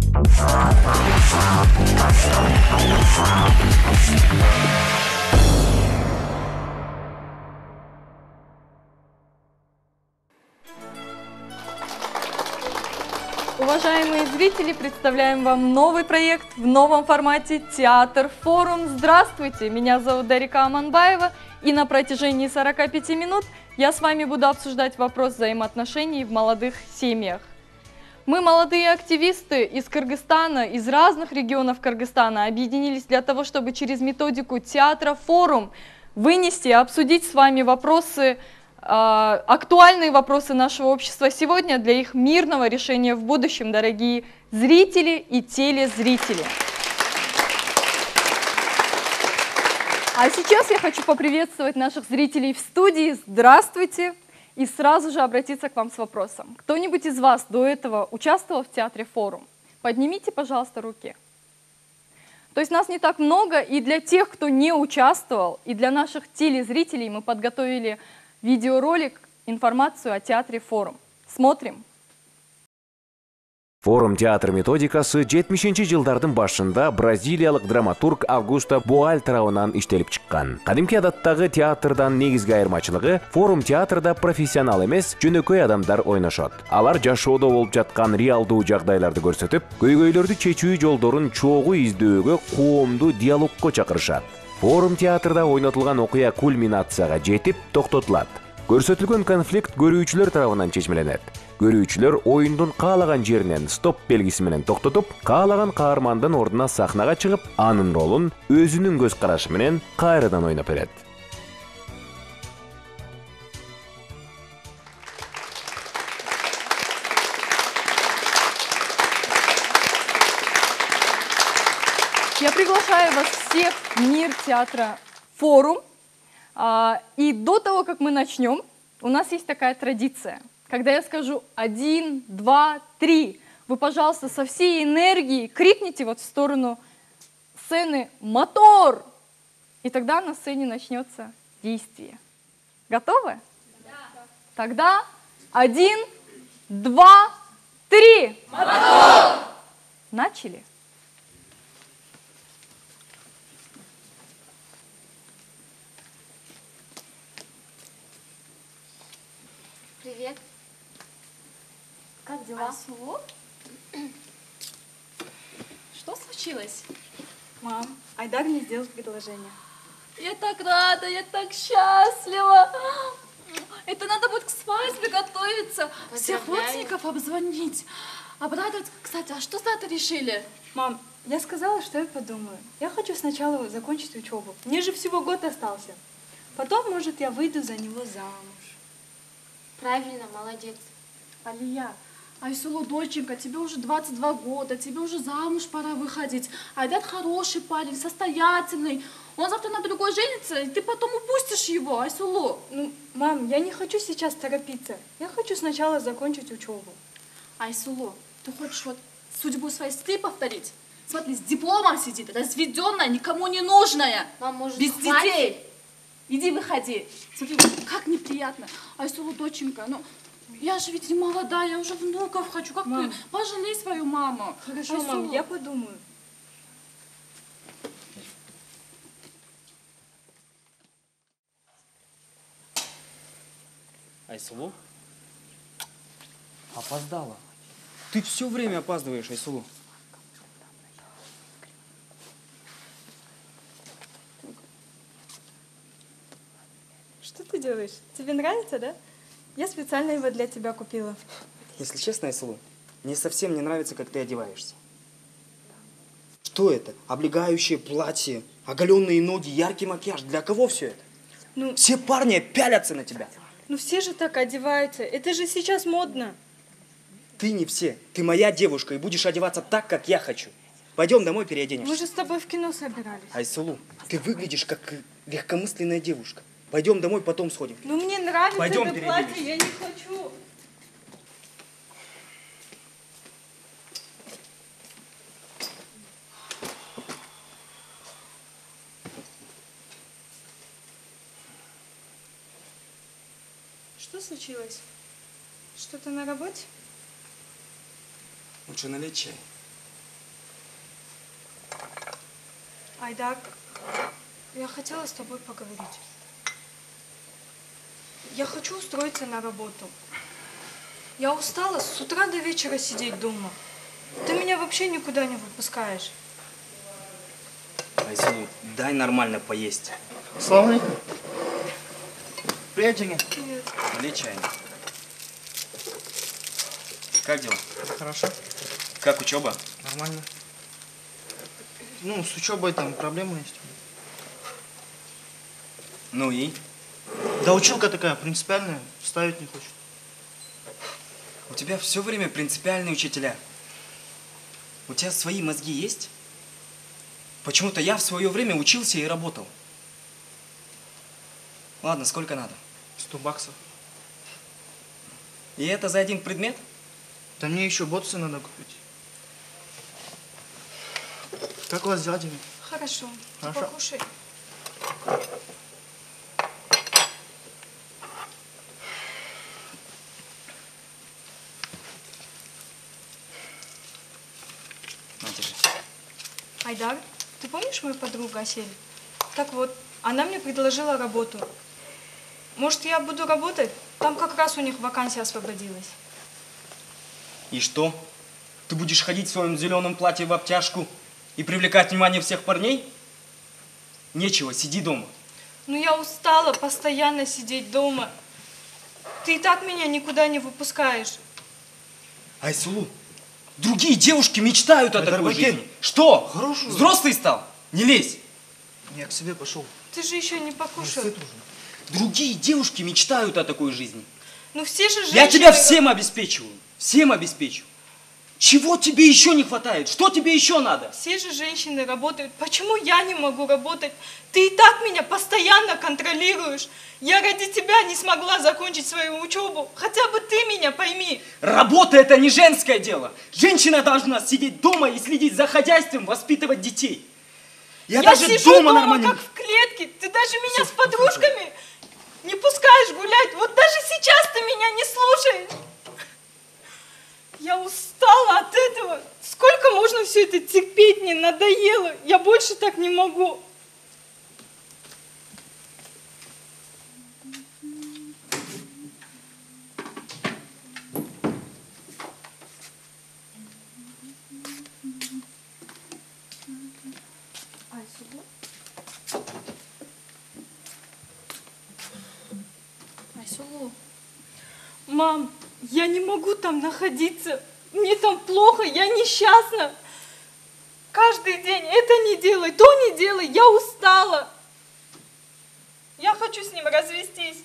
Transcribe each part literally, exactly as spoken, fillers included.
Уважаемые зрители, представляем вам новый проект в новом формате «Театр Форум». Здравствуйте, меня зовут Дарика Аманбаева, и на протяжении сорока пяти минут я с вами буду обсуждать вопрос взаимоотношений в молодых семьях. Мы, молодые активисты из Кыргызстана, из разных регионов Кыргызстана, объединились для того, чтобы через методику «Театра Форум» вынести и обсудить с вами вопросы, актуальные вопросы нашего общества сегодня для их мирного решения в будущем, дорогие зрители и телезрители. А сейчас я хочу поприветствовать наших зрителей в студии. Здравствуйте! И сразу же обратиться к вам с вопросом. Кто-нибудь из вас до этого участвовал в Театре Форум? Поднимите, пожалуйста, руки. То есть нас не так много, и для тех, кто не участвовал, и для наших телезрителей мы подготовили видеоролик, информацию о Театре Форум. Смотрим. Форум театр методикасы жетимишинчи жылдардын башында бразилиялык драматург Августо Боаль тарабынан иштелип чыккан. Кадимки адаттагы театрдан негизги айырмачылыгы форум театрда профессионал эмес, жөнөкөй адамдар ойношот. Алар жашоодо болуп жаткан реалдуу жагдайларды көрсөтүп, көйгөйлөрдү чечүү жолдорун чогуу издөөгө, коомду диалогко чакырышат. Форум театрда ойнотулган окуя кульминацияга жетип токтотулат. Көрсөтүлгөн конфликт көрүүчүлөр тарабынан чечмеленет. Көрүүчүлөр оюндун каалаган жеринен стоп белгиси менен токтотуп, каалаган каармандын ордуна сахнага чыгып, анын ролун өзүнүн көз карашы менен кайрадан ойноп берет. Я приглашаю вас всех в мир театра «Форум». И до того, как мы начнем, у нас есть такая традиция. Когда я скажу один, два, три, вы, пожалуйста, со всей энергией крикните вот в сторону сцены «Мотор!» И тогда на сцене начнется действие. Готовы? Да. Тогда один, два, три! Мотор! Начали. Привет. Как дела? Асулу? Что случилось? Мам, Айдар мне сделал предложение. Я так рада, я так счастлива. Это надо будет к свадьбе готовиться, всех родственников обзвонить. Обрадовать. Кстати, а что за это решили? Мам, я сказала, что я подумаю. Я хочу сначала закончить учебу. Мне же всего год остался. Потом, может, я выйду за него замуж. Правильно, молодец. Алия, Айсулу, доченька, тебе уже двадцать два года, тебе уже замуж пора выходить. Айдар хороший парень, состоятельный. Он завтра на другой женится, и ты потом упустишь его, Айсулу. Ну, мам, я не хочу сейчас торопиться. Я хочу сначала закончить учебу. Айсулу, ты хочешь вот судьбу своей сестры повторить? Смотри, с дипломом сидит, разведенная, никому не нужная. Мам, может, без хватит? детей. Иди, выходи. Смотри, как неприятно. Айсулу, доченька, ну, я же ведь не молодая, я уже внуков хочу. Как мам. ты? Пожалей свою маму. Хорошо, Айсулу. мам, я подумаю. Айсулу? Опоздала. Ты все время опаздываешь, Айсулу. Что ты делаешь? Тебе нравится, да? Я специально его для тебя купила. Если честно, Айсулу, мне совсем не нравится, как ты одеваешься. Что это? Облегающее платье, оголенные ноги, яркий макияж. Для кого все это? Ну, все парни пялятся на тебя. Ну все же так одеваются. Это же сейчас модно. Ты не все. Ты моя девушка и будешь одеваться так, как я хочу. Пойдем домой переоденемся. Мы же с тобой в кино собирались. Айсулу, ты выглядишь как легкомысленная девушка. Пойдем домой, потом сходим. Ну мне нравится Пойдем это платье, я не хочу. Что случилось? Что-то на работе? Лучше налить чай. Айдар, я хотела с тобой поговорить. Я хочу устроиться на работу. Я устала с утра до вечера сидеть дома. Ты меня вообще никуда не выпускаешь. Айсулу, дай нормально поесть. Салам алейкум. Привет, Женя. Привет. Налей чай. Как дела? Хорошо. Как учеба? Нормально. Ну, с учебой там проблемы есть. Ну и? Да училка такая принципиальная, ставить не хочет. У тебя все время принципиальные учителя. У тебя свои мозги есть? Почему-то я в свое время учился и работал. Ладно, сколько надо? Сто баксов. И это за один предмет? Да мне еще ботсы надо купить. Как у вас дела, Дима? Хорошо. Ты Хорошо. покушай. На, держи. Айдар, ты помнишь мою подругу Асель? Так вот, она мне предложила работу. Может, я буду работать? Там как раз у них вакансия освободилась. И что? Ты будешь ходить в своем зеленом платье в обтяжку и привлекать внимание всех парней? Нечего, сиди дома. Ну, я устала постоянно сидеть дома. Ты и так меня никуда не выпускаешь. Айсулу, другие девушки мечтают о Это такой Арбакен. жизни. Что? Хорошую. Взрослый стал? Не лезь. Я к себе пошел. Ты же еще не покушал. Сыт уже. Другие девушки мечтают о такой жизни. Ну, все же женщины... Я тебя всем обеспечиваю. Всем обеспечу. Чего тебе еще не хватает? Что тебе еще надо? Все же женщины работают. Почему я не могу работать? Ты и так меня постоянно контролируешь. Я ради тебя не смогла закончить свою учебу. Хотя бы ты меня пойми. Работа – это не женское дело. Женщина должна сидеть дома и следить за хозяйством, воспитывать детей. Я, Я даже сижу дома дома, нормально... как в клетке. Ты даже меня с подружками не пускаешь гулять. Вот даже сейчас ты меня не слушаешь. Я устала от этого. Сколько можно все это терпеть? Мне надоело. Я больше так не могу. Айсулу, Мам, я не могу там находиться. Мне там плохо, я несчастна. Каждый день это не делай, то не делай. Я устала. Я хочу с ним развестись.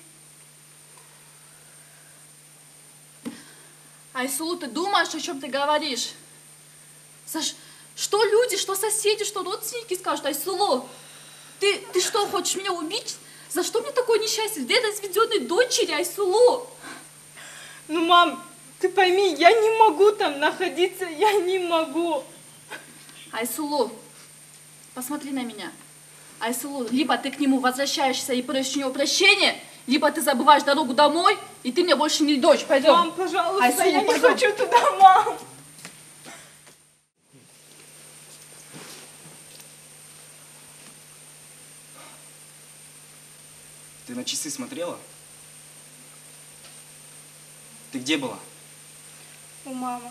Айсулу, ты думаешь, о чем ты говоришь? Саш, что люди, что соседи, что родственники скажут? Айсулу, ты, ты что, хочешь меня убить? За что мне такое несчастье? Две разведенные дочери, Айсулу. Ну, мам, ты пойми, я не могу там находиться, я не могу. Айсулу, посмотри на меня. Айсулу, либо ты к нему возвращаешься и просишь у него прощения, либо ты забываешь дорогу домой, и ты мне больше не дочь. Пойдем. Мам, пожалуйста, Айсулу, я не пойдем. хочу туда, мам. Ты на часы смотрела? Ты где была? У мамы.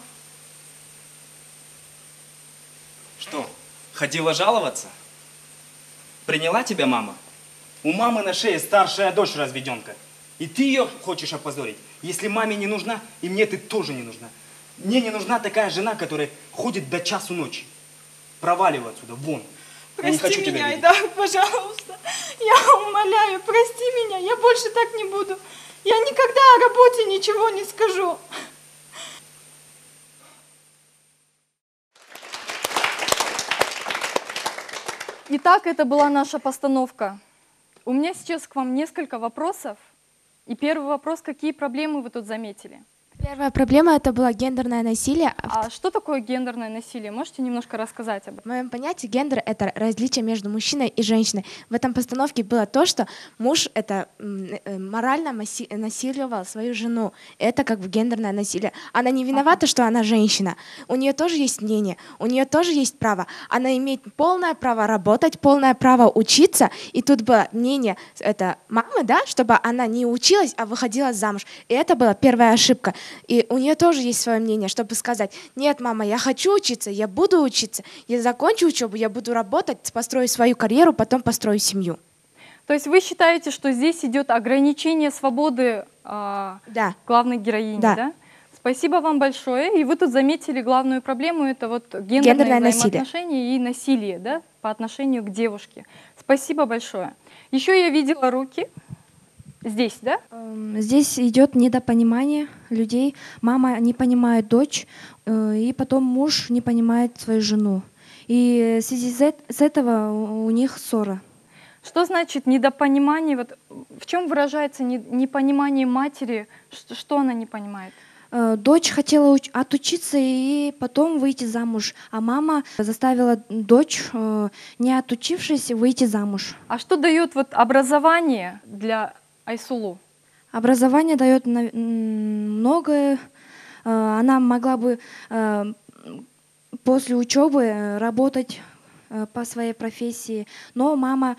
Что, ходила жаловаться? Приняла тебя мама? У мамы на шее старшая дочь разведенка. И ты ее хочешь опозорить? Если маме не нужна, и мне ты тоже не нужна. Мне не нужна такая жена, которая ходит до часу ночи. Проваливай отсюда, вон. Я не Прости хочу тебя меня, видеть. Айдар, пожалуйста. Я умоляю, прости меня, я больше так не буду. Я никогда о работе ничего не скажу. Итак, это была наша постановка. У меня сейчас к вам несколько вопросов. И первый вопрос, какие проблемы вы тут заметили? Первая проблема это было гендерное насилие. А что такое гендерное насилие? Можете немножко рассказать об этом? В моем понятии гендер — это различие между мужчиной и женщиной. В этом постановке было то, что муж это морально насиловал свою жену. Это как бы гендерное насилие. Она не виновата, что она женщина. У нее тоже есть мнение, у нее тоже есть право. Она имеет полное право работать, полное право учиться. И тут было мнение это мамы, да, чтобы она не училась, а выходила замуж. И это была первая ошибка. И у нее тоже есть свое мнение, чтобы сказать: нет, мама, я хочу учиться, я буду учиться, я закончу учебу, я буду работать, построю свою карьеру, потом построю семью. То есть вы считаете, что здесь идет ограничение свободы э, да. главной героини, да. да? Спасибо вам большое. И вы тут заметили главную проблему, это вот гендерные Гендерное взаимоотношения насилие. и насилие, да, по отношению к девушке. Спасибо большое. Еще я видела руки. Здесь, да? Здесь идет недопонимание людей. Мама не понимает дочь, и потом муж не понимает свою жену. И в связи с этого у них ссора. Что значит недопонимание? Вот в чем выражается непонимание матери? Что, что она не понимает? Дочь хотела отучиться и потом выйти замуж, а мама заставила дочь, не отучившись, выйти замуж. А что дает вот образование для Айсулу? Образование дает многое. Она могла бы после учебы работать по своей профессии, но мама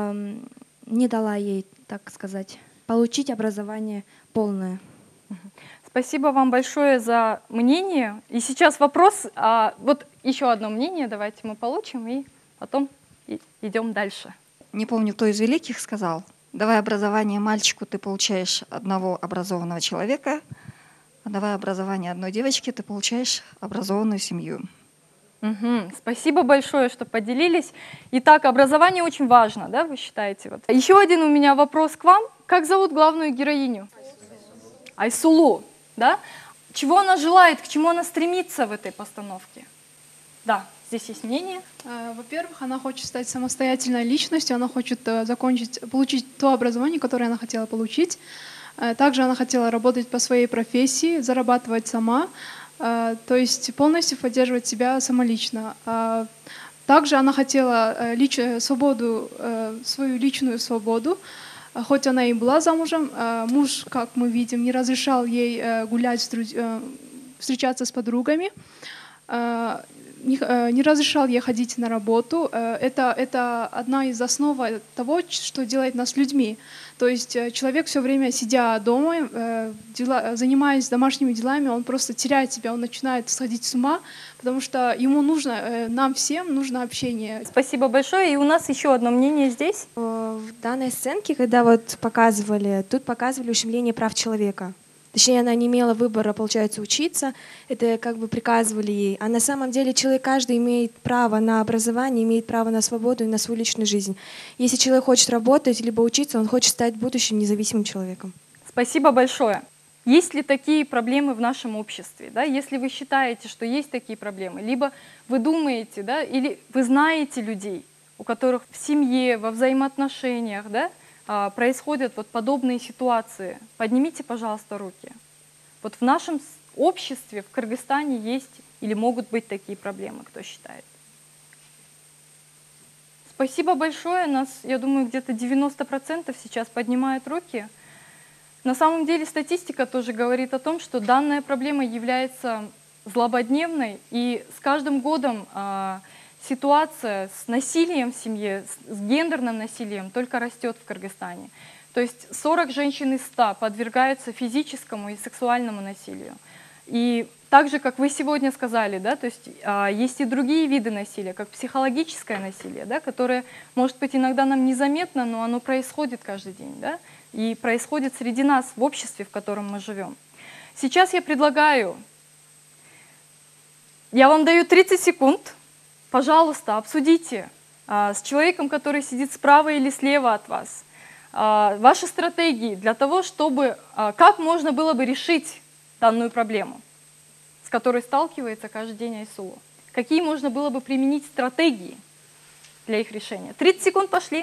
не дала ей, так сказать, получить образование полное. Спасибо вам большое за мнение. И сейчас вопрос, а, вот еще одно мнение давайте мы получим и потом идем дальше. Не помню, кто из великих сказал: давай образование мальчику, ты получаешь одного образованного человека, а давай образование одной девочке, ты получаешь образованную семью. Угу. Спасибо большое, что поделились. Итак, образование очень важно, да, вы считаете? Вот. Еще один у меня вопрос к вам. Как зовут главную героиню? Айсулу, да? Чего она желает, к чему она стремится в этой постановке? Да, здесь есть мнение. Во-первых, она хочет стать самостоятельной личностью, она хочет закончить, получить то образование, которое она хотела получить. Также она хотела работать по своей профессии, зарабатывать сама, то есть полностью поддерживать себя самолично. Также она хотела лич... свободу, свою личную свободу. Хоть она и была замужем, муж, как мы видим, не разрешал ей гулять, встречаться с подругами, не разрешал ей ходить на работу. Это, это одна из основ того, что делает нас людьми. То есть человек все время, сидя дома, дела, занимаясь домашними делами, он просто теряет себя, он начинает сходить с ума, потому что ему нужно, нам всем нужно общение. Спасибо большое. И у нас еще одно мнение здесь. В данной сценке, когда вот показывали, тут показывали ущемление прав человека. Точнее, она не имела выбора, получается, учиться. Это как бы приказывали ей. А на самом деле человек каждый имеет право на образование, имеет право на свободу и на свою личную жизнь. Если человек хочет работать либо учиться, он хочет стать будущим независимым человеком. Спасибо большое. Есть ли такие проблемы в нашем обществе? Да? Если вы считаете, что есть такие проблемы, либо вы думаете, да, или вы знаете людей, у которых в семье, во взаимоотношениях, да, происходят вот подобные ситуации, поднимите, пожалуйста, руки. Вот в нашем обществе, в Кыргызстане есть или могут быть такие проблемы, кто считает? Спасибо большое. Нас, я думаю, где-то девяносто процентов сейчас поднимают руки. На самом деле статистика тоже говорит о том, что данная проблема является злободневной, и с каждым годом а, ситуация с насилием в семье, с гендерным насилием только растет в Кыргызстане. То есть сорок женщин из ста подвергаются физическому и сексуальному насилию. И так же, как вы сегодня сказали, да, то есть а, есть и другие виды насилия, как психологическое насилие, да, которое, может быть, иногда нам незаметно, но оно происходит каждый день, да, и происходит среди нас в обществе, в котором мы живем. Сейчас я предлагаю, я вам даю тридцать секунд, пожалуйста, обсудите а, с человеком, который сидит справа или слева от вас, а, ваши стратегии для того, чтобы, а, как можно было бы решить данную проблему, с которой сталкивается каждый день Айсулу. Какие можно было бы применить стратегии для их решения? тридцать секунд пошли.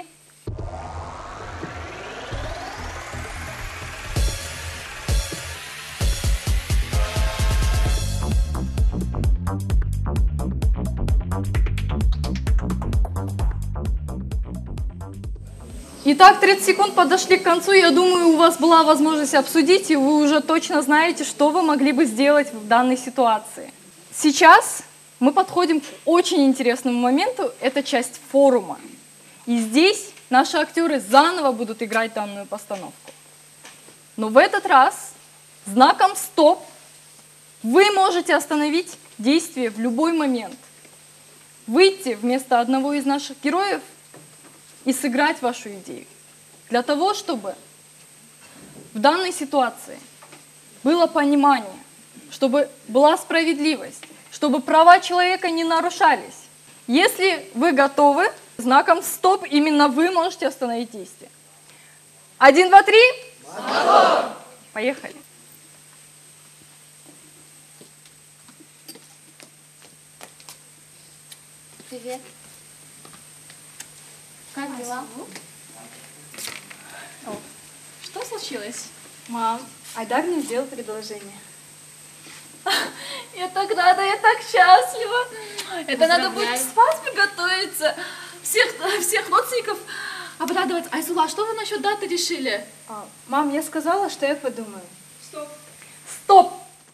Итак, тридцать секунд подошли к концу. Я думаю, у вас была возможность обсудить, и вы уже точно знаете, что вы могли бы сделать в данной ситуации. Сейчас мы подходим к очень интересному моменту. Это часть форума. И здесь наши актеры заново будут играть данную постановку. Но в этот раз знаком «Стоп» вы можете остановить действие в любой момент. Выйти вместо одного из наших героев и сыграть вашу идею. Для того, чтобы в данной ситуации было понимание, чтобы была справедливость, чтобы права человека не нарушались. Если вы готовы, знаком «Стоп» именно вы можете остановить действие. Один, два, три. Готов! Поехали. Привет. Как дела? О, что случилось? Мам, Айдар мне сделал предложение. Я так рада, я так счастлива. Это надо будет к Поздравляю. свадьбе готовиться. Всех, всех родственников обрадовать. Айсула, а что вы насчет даты решили? А, мам, я сказала, что я подумаю. Стоп. Стоп!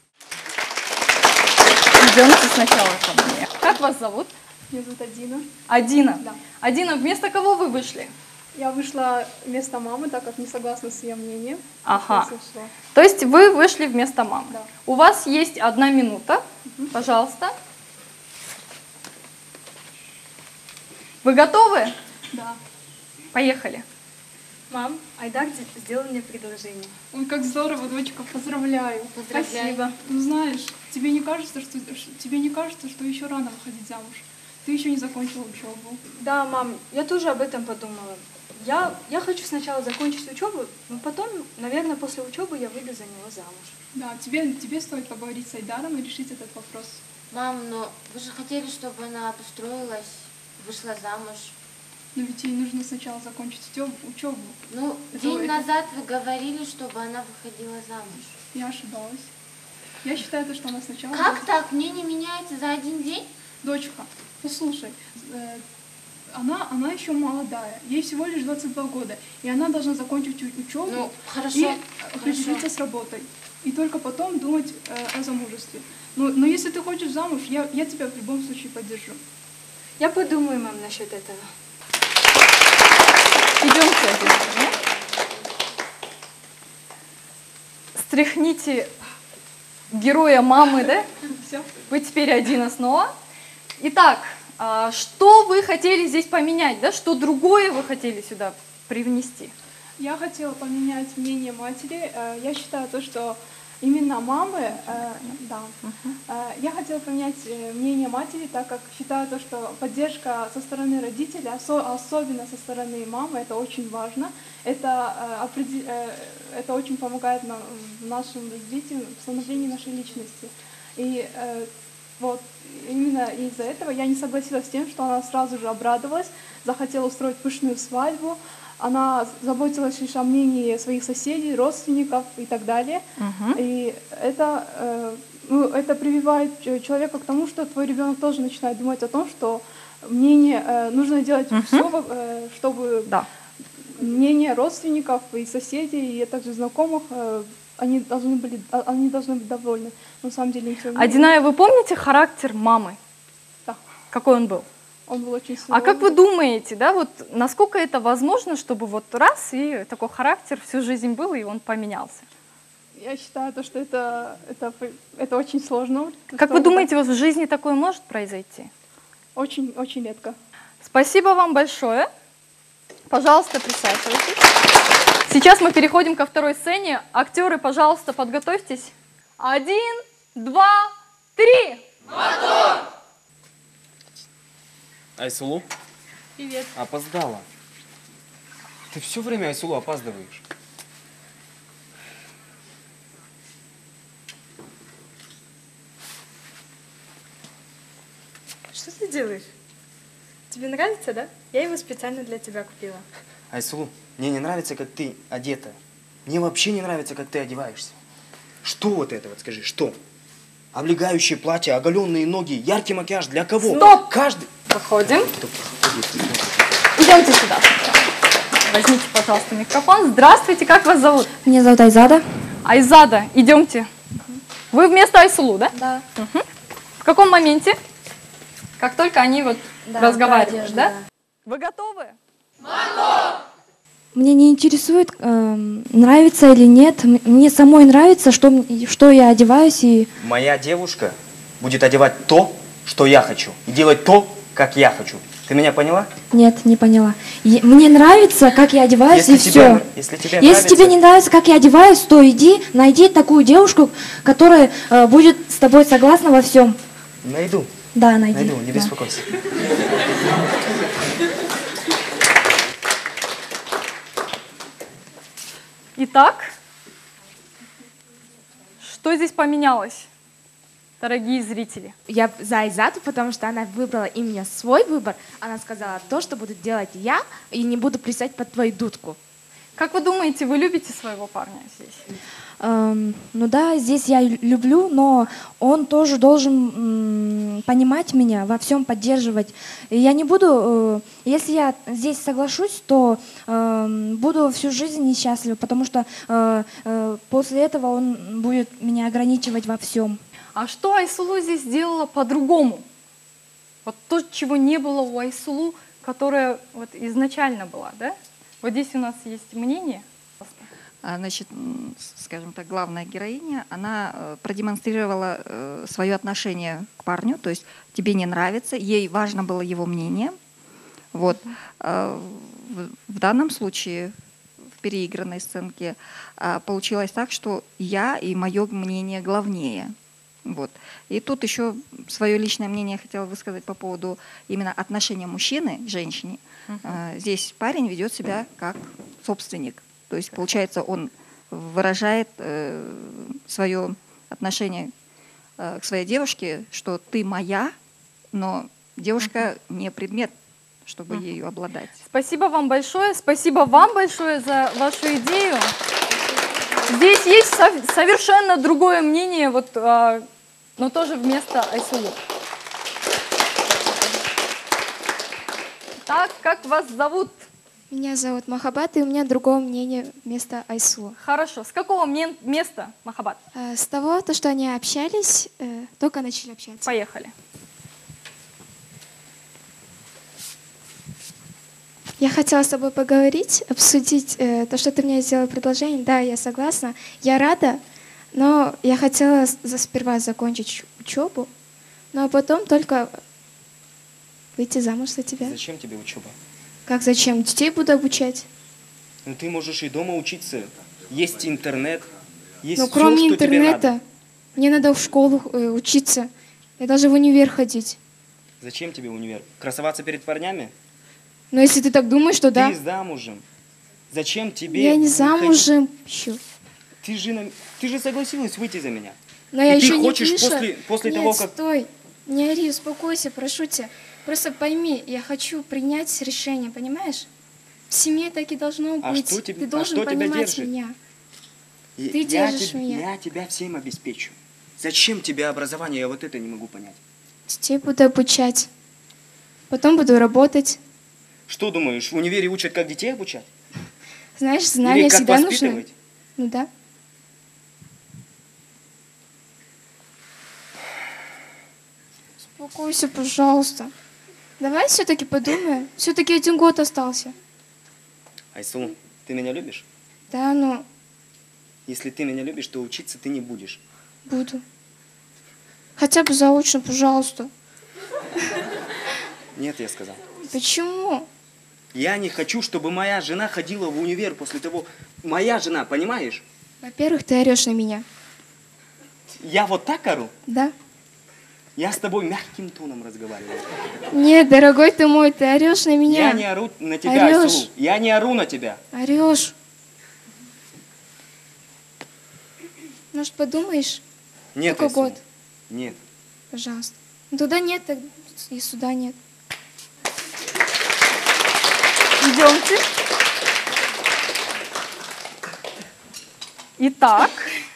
Идемте сначала ко мне. Как вас зовут? Меня зовут Адина. Адина. Да. Адина, вместо кого вы вышли? Я вышла вместо мамы, так как не согласна с ее мнением. Ага. Я слышала. То есть вы вышли вместо мамы. Да. У вас есть одна минута. Пожалуйста. Вы готовы? Да. Поехали. Мам, Айдар сделал мне предложение. Ой, как здорово, дочка, поздравляю. Поздравляю. Спасибо. Ну знаешь, тебе не кажется, что тебе не кажется, что еще рано выходить замуж? Ты еще не закончила учебу. Да, мам, я тоже об этом подумала. Я, я хочу сначала закончить учебу, но потом, наверное, после учебы я выйду за него замуж. Да, тебе, тебе стоит поговорить с Айдаром и решить этот вопрос. Мам, но вы же хотели, чтобы она обустроилась, вышла замуж. Но ведь ей нужно сначала закончить учебу. Ну, Это- день это- назад вы говорили, чтобы она выходила замуж. Я ошибалась. Я считаю, то, что она сначала... Как так? Мнение меняется за один день? Дочка, послушай, э, она, она еще молодая, ей всего лишь двадцать два года, и она должна закончить у- учебу Ну, хорошо, и хорошо. определиться с работой. И только потом думать э, о замужестве. Но, но если ты хочешь замуж, я, я тебя в любом случае поддержу. Я подумаю, мам, насчет этого. Идемте, Адина. Стряхните героя мамы, да? Все. Вы теперь Адина снова. Итак, а, что вы хотели здесь поменять, да? Что другое вы хотели сюда привнести? Я хотела поменять мнение матери. Э, Я считаю то, что именно мамы, э, да, Э, я хотела поменять э, мнение матери, так как считаю то, что поддержка со стороны родителей, осо- особенно со стороны мамы, это очень важно. Это, э, определ- э, это очень помогает нам в нашем развитии, в становлении нашей личности. И э, вот именно из-за этого я не согласилась с тем, что она сразу же обрадовалась, захотела устроить пышную свадьбу. Она заботилась лишь о мнении своих соседей, родственников и так далее. Мгм. И это, э, ну, это прививает ч- человека к тому, что твой ребенок тоже начинает думать о том, что мнение э, нужно делать Мгм. все, э, чтобы Да. мнение родственников и соседей, и также знакомых, э, они должны были, а- они должны быть довольны. На самом деле им всё равно. Адиная, вы помните характер мамы? Да. Какой он был? Он был очень А как вы суровый. думаете, да, вот насколько это возможно, чтобы вот раз и такой характер всю жизнь был, и он поменялся? Я считаю, то, что это, это, это очень сложно. Как вы думаете, вот в жизни такое может произойти? Очень, очень редко. Спасибо вам большое. Пожалуйста, присаживайтесь. Сейчас мы переходим ко второй сцене. Актеры, пожалуйста, подготовьтесь. Один, два, три. Айсулу, Привет. опоздала. Ты все время, Айсулу, опаздываешь. Что ты делаешь? Тебе нравится, да? Я его специально для тебя купила. Айсулу, мне не нравится, как ты одета. Мне вообще не нравится, как ты одеваешься. Что вот это вот, скажи, что? Облегающее платье, оголенные ноги, яркий макияж для кого? Стоп! Каждый... Выходим. Кто проходит, смотрит. Идемте сюда. Возьмите, пожалуйста, микрофон. Здравствуйте, как вас зовут? Меня зовут Айзада. Айзада, идемте. Вы вместо Айсулу, да? Да. Угу. В каком моменте? Как только они вот Да, разговаривают, одежда, да? да. Вы готовы? Мне не интересует, эм, нравится или нет. М- Мне самой нравится, что, м- что я одеваюсь. И Моя девушка будет одевать то, что я хочу. И делать то, как я хочу. Ты меня поняла? нет, не поняла. И мне нравится, как я одеваюсь, Если и тебе, все. если тебе Если нравится, тебе не нравится, как я одеваюсь, то иди, найди такую девушку, которая э, будет с тобой согласна во всем. найду. Да, найди. Найду, не да. беспокойся. Итак, что здесь поменялось, дорогие зрители? Я за Айзату, потому что она выбрала именно свой выбор. Она сказала то, что буду делать я, и не буду плясать под твою дудку. Как вы думаете, вы любите своего парня здесь? Эм, ну да, здесь я лю- люблю, но он тоже должен м, понимать меня, во всем поддерживать. И я не буду, э, если я здесь соглашусь, то эм, буду всю жизнь несчастлива, потому что э, э, после этого он будет меня ограничивать во всем. А что Айсулу здесь сделала по-другому? Вот то, чего не было у Айсулу, которая вот изначально была, да? Вот здесь у нас есть мнение. А, Значит, м, с- скажем так, главная героиня, она э, продемонстрировала э, свое отношение к парню, то есть тебе не нравится, ей важно было его мнение. Вот. А, В, в данном случае, в переигранной сценке, а, получилось так, что я и мое мнение главнее. Вот. И тут еще свое личное мнение я хотела высказать по поводу именно отношения мужчины к женщине. А, Здесь парень ведет себя как собственник. То есть, получается, он выражает э, свое отношение э, к своей девушке, что ты моя, но девушка не предмет, чтобы ею обладать. Спасибо вам большое. Спасибо вам большое за вашу идею. Здесь есть со- совершенно другое мнение, вот, а, но тоже вместо Айсулу. Так, как вас зовут? Меня зовут Махаббат, и у меня другое мнение вместо Айсулу. Хорошо. С какого мен- места, Махаббат? Э, С того, то, что они общались, э, только начали общаться. Поехали. Я хотела с тобой поговорить, обсудить э, то, что ты мне сделал предложение. Да, я согласна, я рада, но я хотела с- за- сперва закончить учебу, но потом только выйти замуж за тебя. Зачем тебе учеба? Как зачем? Детей буду обучать. Ну ты можешь и дома учиться. Есть интернет, есть Но всё, кроме что тебе интернета, надо. мне надо в школу э, учиться. Я даже в универ ходить. Зачем тебе универ? Красоваться перед парнями? Но если ты так думаешь, то да. Ты замужем. Зачем тебе? Я не выходить? замужем еще. Ты же, на- ты же согласилась выйти за меня. Но я И еще ты не хочешь вышла. после, после Нет, того, как... стой. Не ори, успокойся, прошу тебя. Просто пойми, я хочу принять решение, понимаешь? В семье так и должно А быть. что тебе- Ты а должен что тебя понимать держит? меня. И Ты я держишь теб- меня. Я тебя всем обеспечу. Зачем тебе образование? Я вот это не могу понять. Детей буду обучать. Потом буду работать. Что думаешь, в универе учат, как детей обучать? Знаешь, знания Или как всегда нужны. воспитывать? Ну да. Успокойся, пожалуйста. Давай все-таки подумаем. Все-таки один год остался. Айсулу, ты меня любишь? Да, ну, Если ты меня любишь, то учиться ты не будешь. буду. Хотя бы заочно, пожалуйста. Нет, я сказал. Почему? Я не хочу, чтобы моя жена ходила в универ после того... Моя жена, понимаешь? Во-первых, ты орешь на меня. Я вот так ору? Да? Я с тобой мягким тоном разговариваю. Нет, дорогой ты мой, ты орешь на меня. Я не ору на тебя, Орешь. Айсулу. Я не ору на тебя. Орешь. Может, подумаешь? Нет, Только Айсулу. год. Нет. Пожалуйста. Ну, туда нет, так и сюда нет. Идемте. Итак,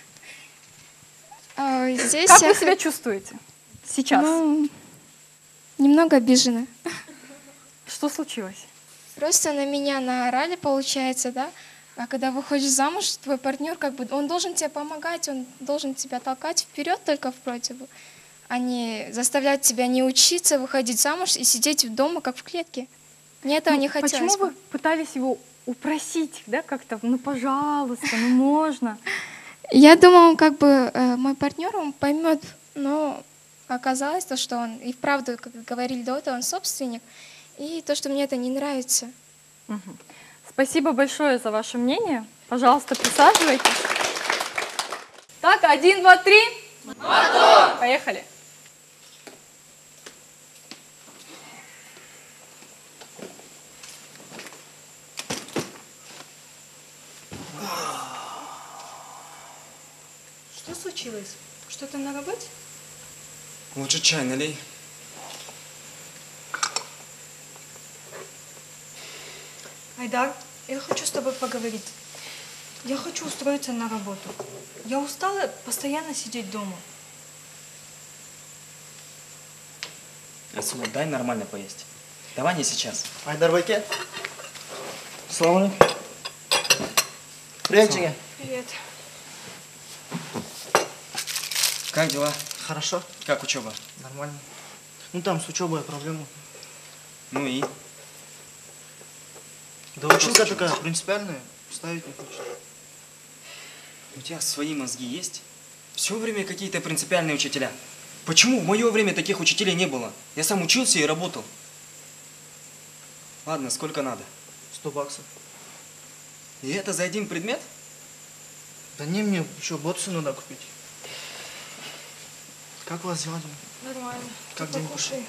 А, здесь как я вы х- себя чувствуете сейчас? Ну, немного обижена. Что случилось? Просто на меня наорали, получается, да? А когда выходишь замуж, твой партнер, как бы, он должен тебе помогать, он должен тебя толкать вперед только впрочем, а не заставлять тебя не учиться, выходить замуж и сидеть дома, как в клетке. Мне этого Ну, не хотелось. Почему бы. вы пытались его упросить, да, как-то, ну, пожалуйста, ну, можно? Я думала, как бы э, мой партнер, он поймет, но оказалось то, что он и вправду, как говорили до этого, он собственник, и то, что мне это не нравится. Мгм. Спасибо большое за ваше мнение. Пожалуйста, присаживайтесь. Так, один, два, три. Мотор! Поехали. Что случилось? Что-то на работе? Лучше чай налей. Айдар, я хочу с тобой поговорить. Я хочу устроиться на работу. Я устала постоянно сидеть дома. Айсулу, дай нормально поесть. Давай не сейчас. Айдар Байке. Салам алейкум. Привет, Жига. Привет. Как дела? Хорошо. Как учеба? Нормально. Ну там с учебой проблемы. Ну и? Да училка такая принципиальная, ставить не хочет. У тебя свои мозги есть? Все время какие-то принципиальные учителя. Почему в мое время таких учителей не было? Я сам учился и работал. Ладно, сколько надо? Сто баксов. И это за один предмет? Да не, мне еще ботсы надо купить. Как у вас дела? Нормально. Как Ты день покушай.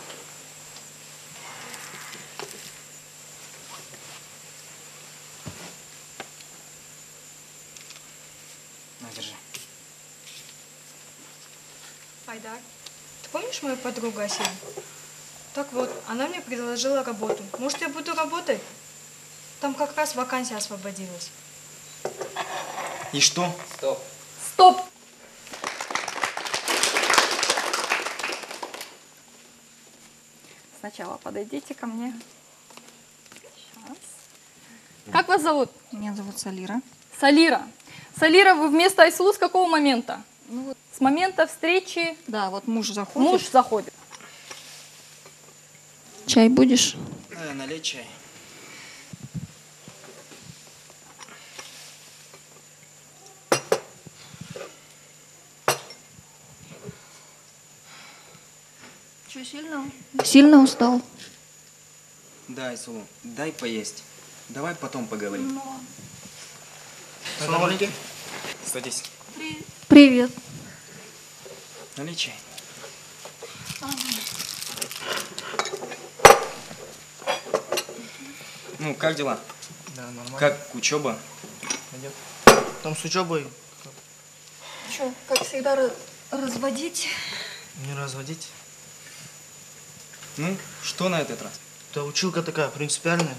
На, держи. Айдар, ты помнишь мою подругу Асиль? Так вот, она мне предложила работу. Может, я буду работать? Там как раз вакансия освободилась. И что? Стоп. Стоп! Сначала подойдите ко мне. Сейчас. Как вас зовут? Меня зовут Салира. Салира. Салира, вы вместо Айсулу с какого момента? Ну, вот, С момента встречи да, вот муж заходит. муж заходит. Чай будешь? Э, налей чай. Что, сильно? Сильно устал. Да, Айсулу, дай поесть. Давай потом поговорим. Салам алейкум. Садись. Привет. Налей чай. Ну, как дела? Да, нормально. Как учеба? Пойдет. Там с учебой Что, как всегда, раз- разводить? не разводить. Ну, что на этот раз? Да училка такая принципиальная.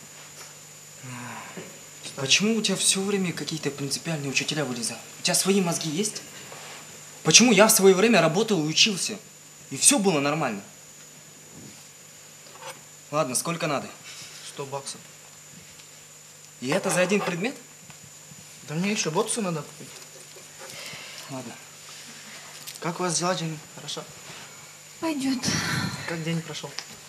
Почему у тебя все время какие-то принципиальные учителя вылезают? У тебя свои мозги есть? Почему я в свое время работал и учился? И все было нормально. Ладно, сколько надо? Сто баксов. И это за один предмет? Да мне еще ботсы надо купить. Ладно. Как у вас дела, Женя? Хорошо? Пойдет, Как день прошел?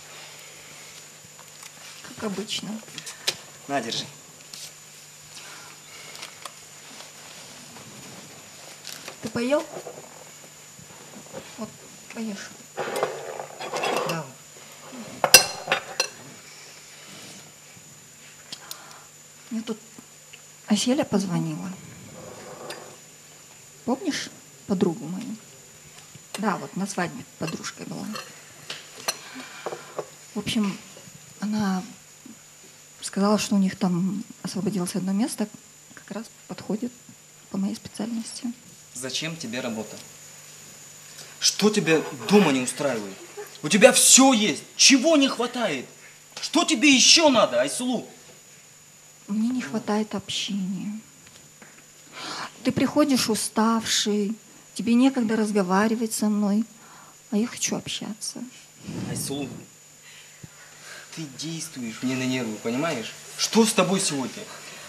как обычно. На, держи. Ты поел? Вот, поешь. Да. Мне тут Аселя позвонила. Помнишь подругу мою? Да, вот на свадьбе подружкой была. В общем, она сказала, что у них там освободилось одно место, как раз подходит по моей специальности. Зачем тебе работа? Что тебя дома не устраивает? У тебя все есть. Чего не хватает? Что тебе еще надо, Айсулу? Мне не хватает общения. Ты приходишь уставший, тебе некогда разговаривать со мной, а я хочу общаться. Айсулу, ты действуешь мне на нервы, понимаешь? Что с тобой сегодня?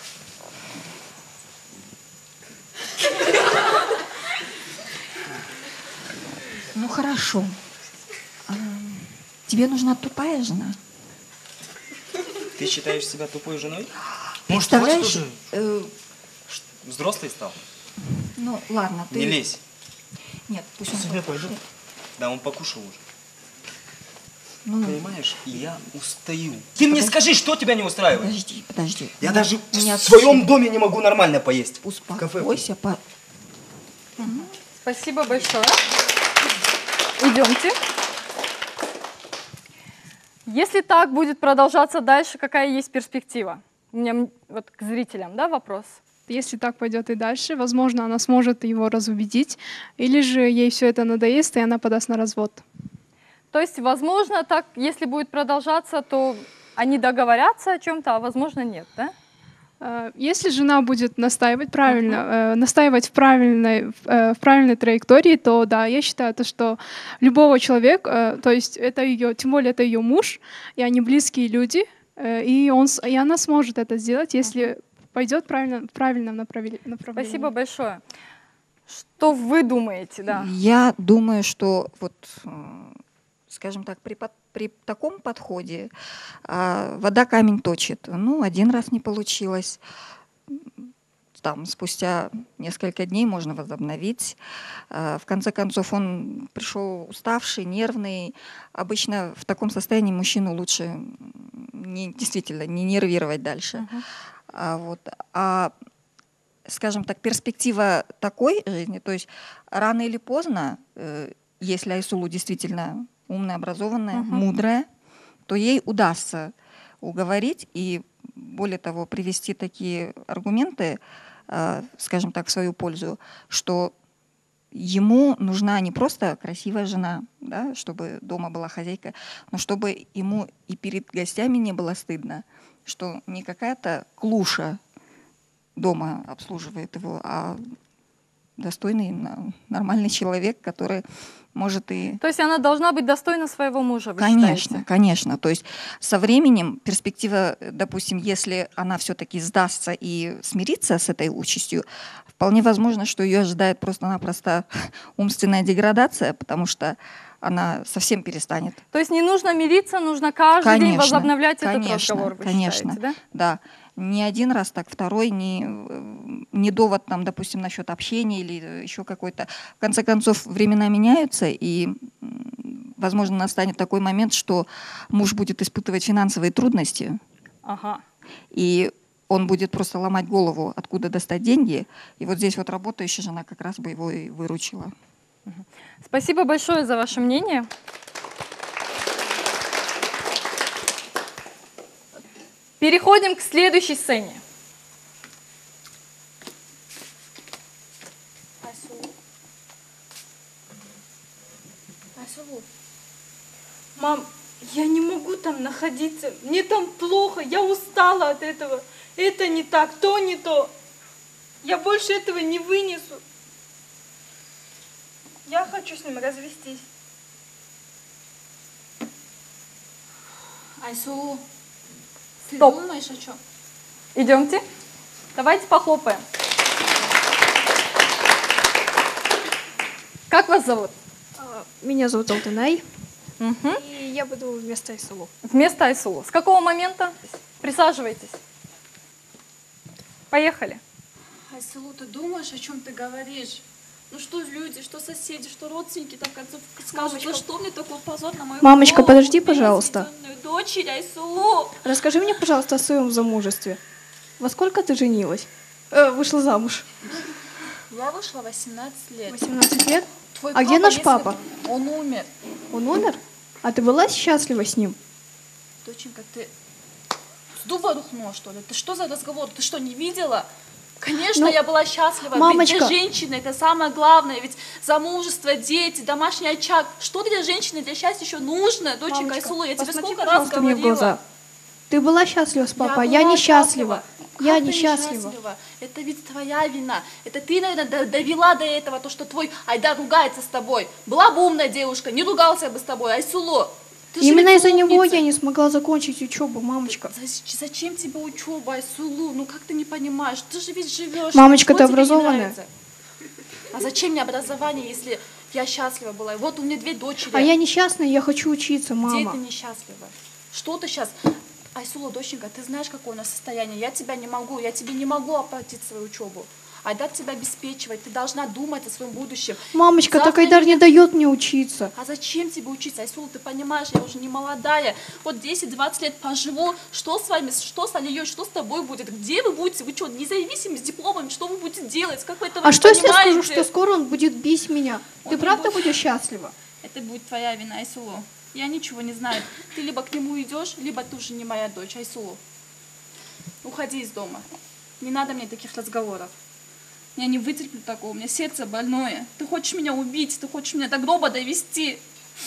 Ну хорошо. А, тебе нужна тупая жена? Ты считаешь себя тупой женой? Может, Представляешь, хватит уже? э, Взрослый стал? ну ладно, ты... Не лезь. Нет, пусть он... Себе пойду. Да, он покушал уже. Ну, понимаешь, я устаю. Ты мне скажи, что тебя не устраивает? Подожди, подожди. Я Ну, даже меня в своем доме не могу нормально поесть. Успокойся, по... Спасибо большое. Идемте. Если так будет продолжаться дальше, какая есть перспектива? У меня вот к зрителям, да, вопрос? Если так пойдет и дальше, возможно, она сможет его разубедить, или же ей все это надоест, и она подаст на развод. То есть, возможно, так, если будет продолжаться, то они договорятся о чем-то, а возможно, нет, да? Если жена будет настаивать правильно, uh-huh. э, настаивать в правильной, э, в правильной траектории, то да, я считаю, то, что любого человека, э, то есть это ее, тем более это ее муж, и они близкие люди, э, и, он, и она сможет это сделать, если uh-huh. пойдет правильно, в правильном направлении. Спасибо большое. Что вы думаете, да? Я думаю, что вот, скажем так, при, при таком подходе а, вода камень точит. Ну, один раз не получилось, там, спустя несколько дней можно возобновить. А, в конце концов, он пришел уставший, нервный. Обычно в таком состоянии мужчину лучше не, действительно не нервировать дальше. Uh-huh. А, вот, а скажем так, перспектива такой жизни, то есть рано или поздно, э, если Айсулу действительно умная, образованная, uh-huh. мудрая, то ей удастся уговорить и, более того, привести такие аргументы, э, скажем так, в свою пользу, что ему нужна не просто красивая жена, да, чтобы дома была хозяйка, но чтобы ему и перед гостями не было стыдно, что не какая-то клуша дома обслуживает его, а достойный, нормальный человек, который может и... То есть она должна быть достойна своего мужа, вы Конечно, считаете? конечно. То есть со временем перспектива, допустим, если она все-таки сдастся и смирится с этой участью, вполне возможно, что ее ожидает просто-напросто умственная деградация, потому что она совсем перестанет. То есть не нужно мириться, нужно каждый конечно, день возобновлять конечно, этот разговор, вы конечно, считаете, да? Да. Не один раз, так второй, не, не довод, там, допустим, насчет общения или еще какой-то. В конце концов, времена меняются, и, возможно, настанет такой момент, что муж будет испытывать финансовые трудности, ага. и он будет просто ломать голову, откуда достать деньги. И вот здесь вот работающая жена как раз бы его и выручила. Спасибо большое за ваше мнение. Переходим к следующей сцене. Айсулу. Айсулу. Мам, я не могу там находиться. Мне там плохо, я устала от этого. Это не так, то не то. Я больше этого не вынесу. Я хочу с ним развестись. Айсулу. Ты Стоп. думаешь о чем? Идемте. Давайте похлопаем. Как вас зовут? Меня зовут Алтынай. Угу. И я буду вместо Айсулу. Вместо Айсулу. С какого момента? Присаживайтесь. Поехали. Айсулу, ты думаешь, о чем ты говоришь? Ну что люди, что соседи, что родственники там в конце скажут, за что мне такой позор на мою Мамочка, голову, подожди, пожалуйста. дочерь Айсулу. Расскажи мне, пожалуйста, о своем замужестве. Во сколько ты женилась? Э, вышла замуж? Я вышла восемнадцать лет. восемнадцать лет? Твой а папа, где наш если папа? бы- Он умер. Он умер? А ты была счастлива с ним? Доченька, ты с дуба рухнула, что ли? Ты что за разговор? Ты что, не видела? Конечно, Ну, я была счастлива. мамочка. Ведь для женщины это самое главное. Ведь замужество, дети, домашний очаг. Что для женщины, для счастья еще нужно? Доченька Мамочка, Айсулу, я тебе посмотри, сколько раз пожалуйста, мне в говорила. глаза. Ты была счастлива с папой, Я я, была несчастлива. Как Я ты несчастлива. Это ведь твоя вина. Это ты, наверное, довела до этого, то, что твой Айдар ругается с тобой. Была бы умная девушка, не ругался бы с тобой, Айсулу. Ты же Именно ведь из-за него умница. я не смогла закончить учебу, мамочка. За- Зачем тебе учеба, Айсулу? Ну как ты не понимаешь? Ты же ведь живешь. Мамочка, Что ты тебе не образованная? нравится? А зачем мне образование, если я счастлива была? И вот у меня две дочери. А я несчастная, я хочу учиться, Где мама. ты несчастлива? Что ты сейчас? Айсула, доченька, ты знаешь, какое у нас состояние? Я тебя не могу, я тебе не могу оплатить свою учебу. Айдар тебя обеспечивает, ты должна думать о своем будущем. Мамочка, так Завтра Айдар не нет- дает мне учиться. А зачем тебе учиться, Айсула, ты понимаешь, я уже не молодая. Вот десять-двадцать лет поживу, что с вами, что с Алией, что с тобой будет? Где вы будете? Вы что, независимы с дипломами, что вы будете делать? Как вы этого А не что если я скажу, понимаете? что скоро он будет бить меня? Он Ты не правда будет. будешь счастлива? Это будет твоя вина, Айсулу. Я ничего не знаю. Ты либо к нему идешь, либо ты уже не моя дочь, Айсулу. Уходи из дома. Не надо мне таких разговоров. Я не вытерплю такого, у меня сердце больное. Ты хочешь меня убить, ты хочешь меня до гроба довести.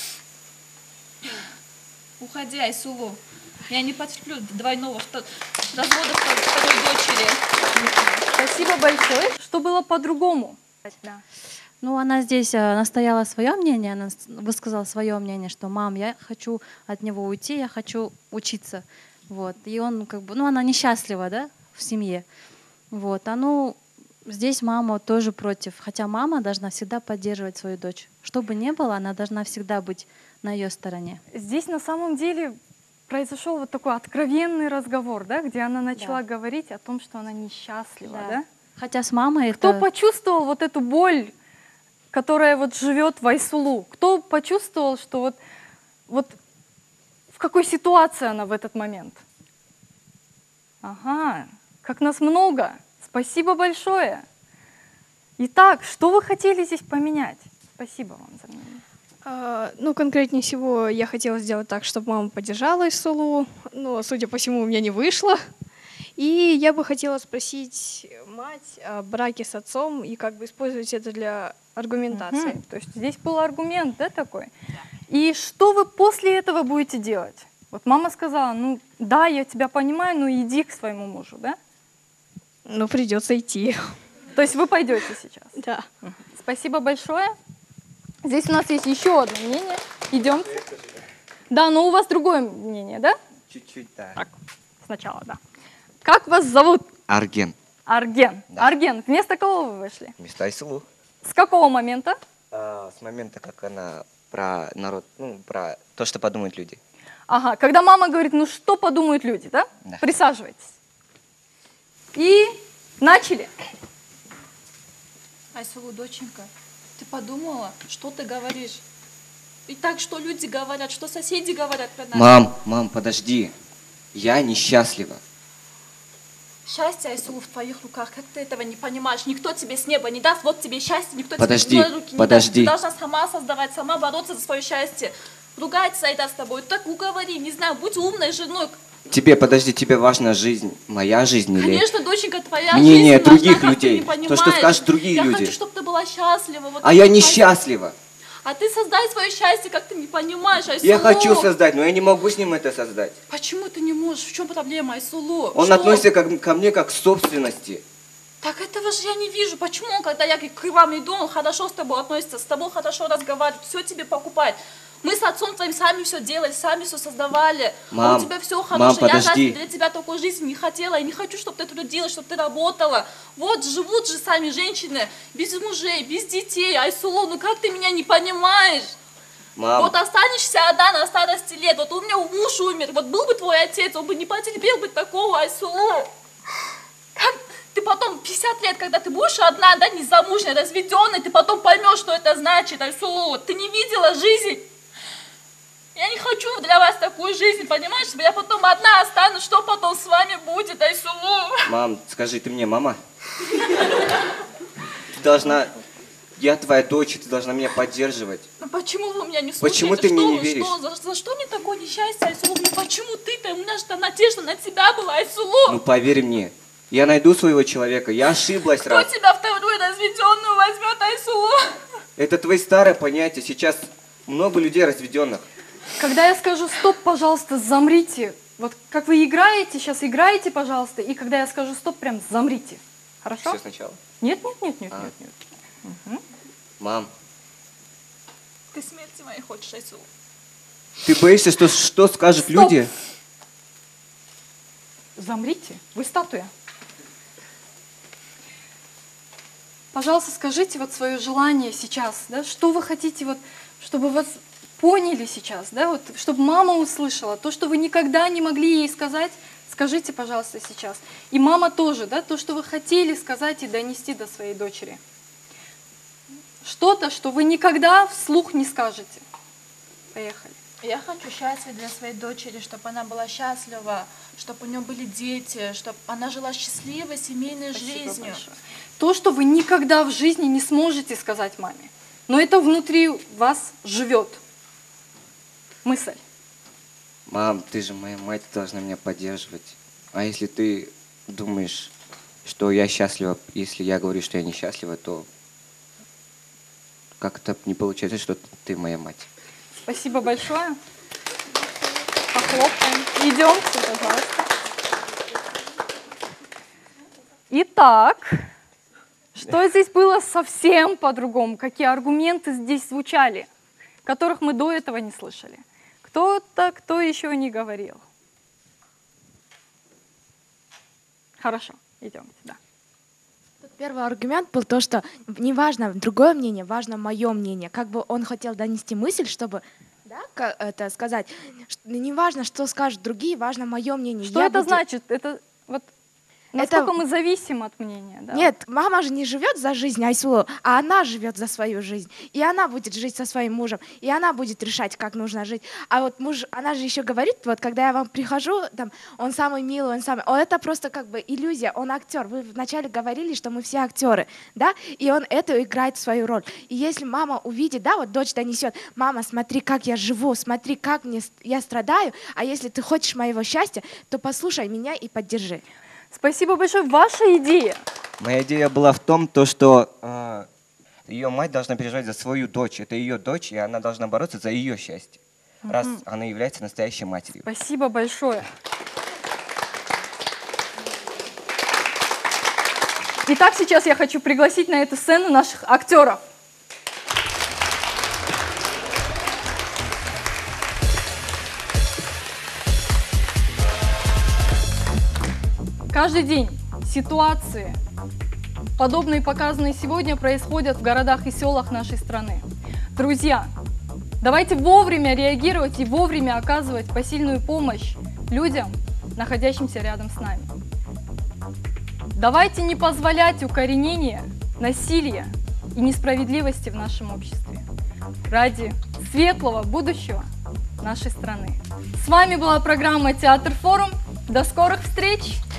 Уходи, Айсулу. Я не потерплю двойного вто- развода втор- второй дочери. Спасибо большое. Что было по-другому? Да. Ну, она здесь э, настояла свое мнение, она с- высказала свое мнение, что мам, я хочу от него уйти, я хочу учиться. Вот. И он как бы, ну, она несчастлива, да, в семье. Вот. А ну, здесь мама тоже против. Хотя мама должна всегда поддерживать свою дочь. Что бы ни было, она должна всегда быть на ее стороне. Здесь на самом деле произошел вот такой откровенный разговор, да, где она начала Да. говорить о том, что она несчастлива, Да. да? Хотя с мамой Кто это... почувствовал вот эту боль, которая вот живет в Айсулу? Кто почувствовал, что вот, вот в какой ситуации она в этот момент? Ага, как нас много. Спасибо большое. Итак, что вы хотели здесь поменять? Спасибо вам за мнение. А, ну, конкретнее всего, я хотела сделать так, чтобы мама поддержала Айсулу, но, судя по всему, у меня не вышло. И я бы хотела спросить мать о браке с отцом и как бы использовать это для аргументации. Мгм. То есть здесь был аргумент, да, такой? И что вы после этого будете делать? Вот мама сказала, ну да, я тебя понимаю, но иди к своему мужу, да? Ну, придется идти. То есть вы пойдете сейчас? Да. Спасибо большое. Здесь у нас есть еще одно мнение. Идемте. Да, но у вас другое мнение, да? Чуть-чуть, да. Так, сначала, да. Как вас зовут? Арген. Арген. Арген, вместо кого вы вышли? Вместо Айсулу. С какого момента? А, с момента, как она про народ, ну, про то, что подумают люди. Ага, когда мама говорит, ну что подумают люди, да? Да. Присаживайтесь. И начали. Айсулу, доченька, ты подумала, что ты говоришь? И так, что люди говорят, что соседи говорят про нас. Мам, мам, подожди. Я несчастлива. Счастье, Айсулу, в твоих руках. Как ты этого не понимаешь? Никто тебе с неба не даст. Вот тебе счастье, никто Подожди, тебе с руки не подожди. даст. Ты должна сама создавать, сама бороться за свое счастье. Ругается Айдар с тобой. Так уговори, не знаю, будь умной женой. Тебе, подожди, тебе важна жизнь, моя жизнь или... Конечно, доченька, твоя мнение жизнь других важна, как ты людей, не то, что понимаешь. скажут другие я люди. хочу, чтобы ты была счастлива. Вот А я это несчастлива. А ты создай свое счастье, как ты не понимаешь, Айсулу. Я хочу создать, но я не могу с ним это создать. Почему ты не можешь? В чем проблема, Айсулу? Он Что? относится ко, ко мне как к собственности. Так этого же я не вижу. Почему, когда я к вам иду, он хорошо с тобой относится, с тобой хорошо разговаривает, все тебе покупает. Мы с отцом твоим сами все делали, сами все создавали. Мам, а у тебя все мам, хорошее. Я подожди. разве для тебя такой жизни не хотела. Я не хочу, чтобы ты трудилась, чтобы ты работала. Вот живут же сами женщины без мужей, без детей. Айсулу, ну как ты меня не понимаешь? Мам. Вот останешься одна на старости лет. Вот у меня муж умер. Вот был бы твой отец, он бы не потерпел бы такого, Айсулу. Как ты потом, пятьдесят лет, когда ты будешь одна, да, незамужняя, разведенная, ты потом поймешь, что это значит, Айсулу. Ты не видела жизнь. Я не хочу для вас такую жизнь, понимаешь? Я потом одна останусь, что потом с вами будет, Айсулу? Мам, скажи, ты мне мама? Ты должна... Я твоя дочь, ты должна меня поддерживать. Ну почему вы меня не слушаете? Почему ты что мне не вы, веришь? Что? За, за что мне такое несчастье, Айсулу? Ну почему ты-то? У меня же там надежда на тебя была, Айсулу. Ну поверь мне, я найду своего человека, я ошиблась Кто раз. тебя вторую разведенную возьмет, Айсулу? Это твои старые понятия, сейчас много людей разведенных. Когда я скажу стоп, пожалуйста, замрите. Вот как вы играете, сейчас играете, пожалуйста, и когда я скажу стоп, прям замрите. Хорошо? Все сначала. Нет, нет, нет, нет, А. нет, нет. Угу. Мам, Ты смерти моей хочешь, Айсулу? Ты боишься, что, что скажут Стоп. люди? Замрите, вы статуя. Пожалуйста, скажите вот свое желание сейчас, да, что вы хотите, вот, чтобы вас поняли сейчас, да, вот, чтобы мама услышала, то, что вы никогда не могли ей сказать, скажите, пожалуйста, сейчас. И мама тоже, да, то, что вы хотели сказать и донести до своей дочери. Что-то, что вы никогда вслух не скажете. Поехали. Я хочу счастья для своей дочери, чтобы она была счастлива, чтобы у нее были дети, чтобы она жила счастливой семейной Спасибо жизнью. большое. То, что вы никогда в жизни не сможете сказать маме, но это внутри вас живет. Мысль. Мам, ты же моя мать, ты должна меня поддерживать. А если ты думаешь, что я счастлива, если я говорю, что я несчастлива, то как-то не получается, что ты моя мать. Спасибо большое. Похлопаем. Идемте, пожалуйста. Итак, что здесь было совсем по-другому? Какие аргументы здесь звучали, которых мы до этого не слышали? Кто-то, кто еще не говорил? Хорошо, идемте, да. Первый аргумент был то, что не важно другое мнение, важно мое мнение. Как бы он хотел донести мысль, чтобы, да, как это сказать, что не важно, что скажут другие, важно мое мнение. Что Я это буду... значит? Это вот насколько мы зависим от мнения? Да? Нет, мама же не живет за жизнь Айсулу, а она живет за свою жизнь. И она будет жить со своим мужем, и она будет решать, как нужно жить. А вот муж, она же еще говорит, вот когда я вам прихожу, там, он самый милый, он самый... О, это просто как бы иллюзия, он актер. Вы вначале говорили, что мы все актеры, да, и он это играет свою роль. И если мама увидит, да, вот дочь донесет, мама, смотри, как я живу, смотри, как мне, я страдаю, а если ты хочешь моего счастья, то послушай меня и поддержи. Спасибо большое. Ваша идея? Моя идея была в том, то, что э, ее мать должна переживать за свою дочь. Это ее дочь, и она должна бороться за ее счастье, mm-hmm. раз она является настоящей матерью. Спасибо большое. Итак, сейчас я хочу пригласить на эту сцену наших актеров. Каждый день ситуации, подобные показанные сегодня, происходят в городах и селах нашей страны. Друзья, давайте вовремя реагировать и вовремя оказывать посильную помощь людям, находящимся рядом с нами. Давайте не позволять укоренения, насилия и несправедливости в нашем обществе ради светлого будущего нашей страны. С вами была программа «Театр Форум». До скорых встреч!